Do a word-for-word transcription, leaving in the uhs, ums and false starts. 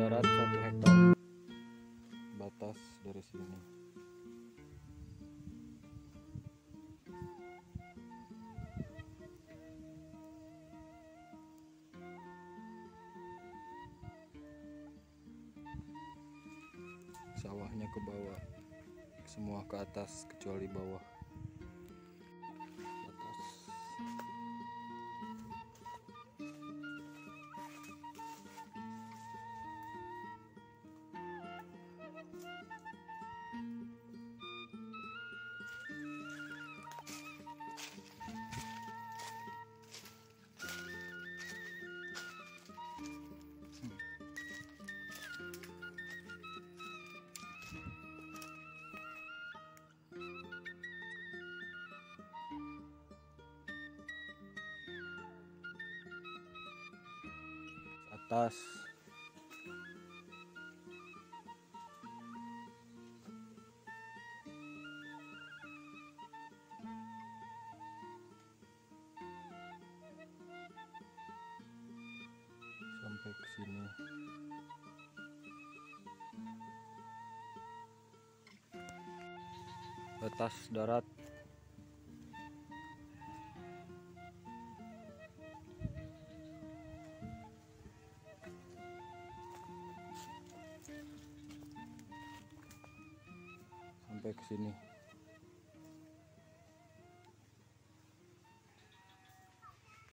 darat satu hektar, batas dari sini. Sawahnya ke bawah, semua ke atas kecuali bawah. Batas. Atas. Sampai ke sini. Batas darat. Sampai ke sini.